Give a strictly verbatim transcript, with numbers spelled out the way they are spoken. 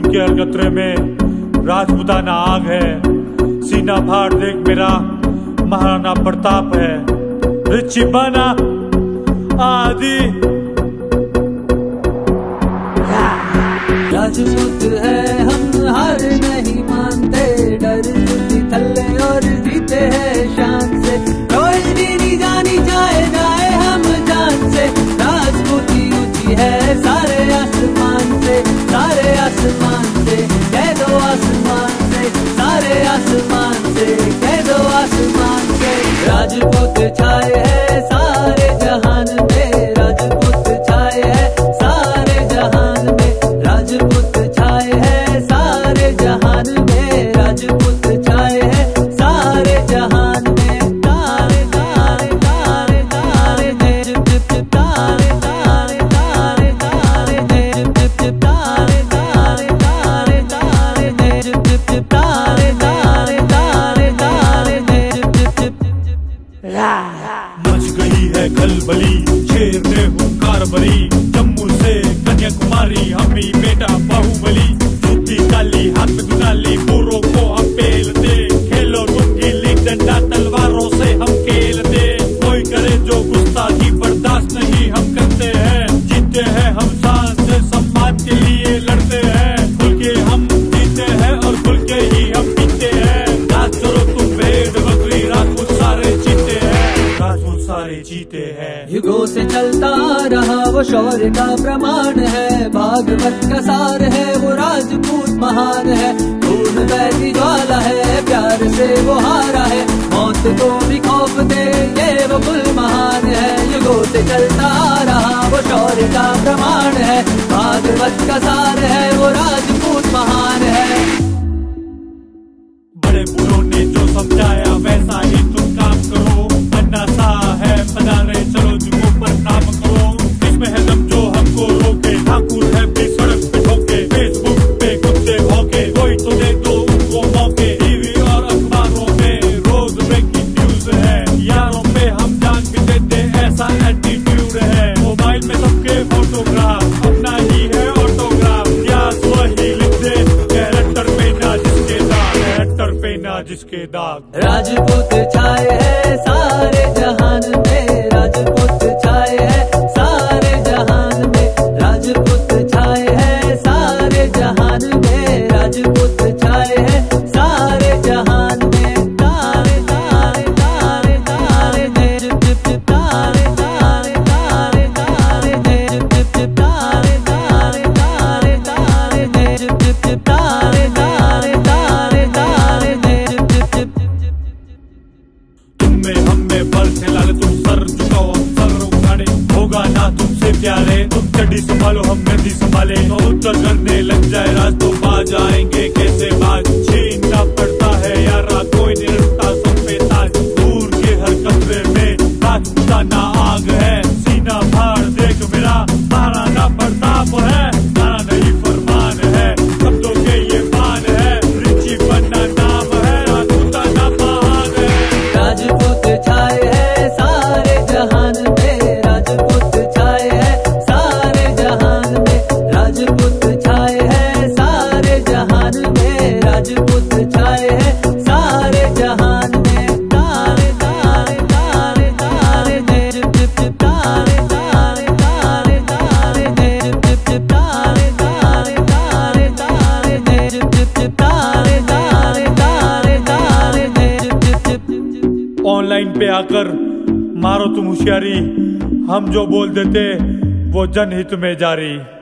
के अलगतरे में राजपूताना आग है। सीना फाड़ देख मेरा महाराणा प्रताप है। ऋषि बना आदि राजपूत है हम हार नहीं मानते, डर थल्ले और जीते हैं शान से। रॉयल्टी नहीं जानी जाए जाए हम जान से। राजपूती ऊंची है सारे आसमान से, सारे आसमान से कह दो आसमान से, सारे आसमान से कह दो आसमान से। राजपूत छाए है सारे जहान में, राजपूत छाए है सारे जहान में, राजपूत छाए है सारे जहान में, राजपूत छाए है सारे जहान में। तारे तारे तारे तारे तेरे टिप टिप तारे तारे तारे तारे तेरे टिप टिप तारे तारे तारे तारे तेरे टिप टिप तारे तारे तारे तारे तेरे टिप टिप। मच गई है खलबली, शेर ने हुंकार भरी। जम्मू से कन्याकुमारी हम ही बेटा बाहुबली। जूती काली हाथ में दुनाली, बुरों को हम पेलते। खेलो तुम गिल्ली डंडा तलवारों से हम खेलते। कोई करे जो गुस्ताखी बर्दाश्त नहीं हम करते हैं। जीते हैं हम शान से, सम्मान के लिए लड़ते हैं। खुल के हम जीते हैं और खुल के ही हम पीते हैं। राज करो तुम भेड़ बकरी, राजपूत सारे जीते हैं, राजपूत सारे जीते हैं। युगों से चलता रहा वो शौर्य का प्रमाण है। भागवत का सार है वो राजपूत महान है। खून बहती ज्वाला है प्यार से वो हारा है। मौत को भी खौफ दे ये वो कुल महान है। युगों से चलता रहा वो शौर्य का प्रमाण है। भागवत का सार है वो राजपूत महान है। बड़े बूढ़ों ने जो समझाया वैसा ही तुम काम करो। अन्ना सा है बना रहे चलो जुगों पर नाम करो। इसमें है दम जो हमको रोके, ठाकुर है भी सड़क पे ठोके। फेसबुक पे कुत्ते भौंके, कोई तो दे दो उनको मौके। टीवी और अखबारों में रोज ब्रेकिंग न्यूज है। यारों पे हम जान भी देते ऐसा एटीट्यूड है। मोबाइल में सबके फोटोग्राफ, अपना ही है ऑटोग्राफ। इतिहास वही लिख दे, कैरेक्टर पे ना जिसके दाग, कैरेक्टर पे ना जिसके दाग। राजपूत छाए है सारे जहान में, राजपूत छाए है सारे जहान में, राजपूत छाए है सारे जहान में, राजपूत छाए है सारे जहान में। तारे तारे तारे तारे तेरे टिप टिप तारे तारे तारे तारे तेरे टिप टिप तारे तारे तारे तारे तेरे टिप टिप तारे तारे तारे तारे तेरे टिप टिप। तुम में हम में बल खिलाने, तुम सर झुकाओ हम सर उठाने। होगा ना तुमसे प्यारे, तुम चड्डी संभालो हम गद्दी संभाले। तो उत्तर करने लग जाए राज तो बाज आएंगे कैसे बाज। छीनना पड़ता है यारा कोई नहीं रखता सब पे ताज। दूर के हर कमरे में राजपूताना आग है। सीना फाड़ देख मेरा महाराणा प्रताप है। मारा नहीं फरमान है, शब्दों के ये मान है। ऋषि बनना नाम है, राजपूताना महान है। राजपूत छाए है सारे जहान में, राजपूत छाए है सारे जहान में, राजपूत छाए है सारे जहान में, राजपूत छाए है सारे जहान में। तारे तारे तारे तारे तेरे टिप टिप तारे तारे तारे तारे तेरे टिप टिप तारे तारे तारे तारे तेरे टिप टिप तारे तारे तारे तारे तेरे टिप टिप। ऑनलाइन पे आकर मारो तुम होशियारी, हम जो बोल देते वो जनहित में जारी।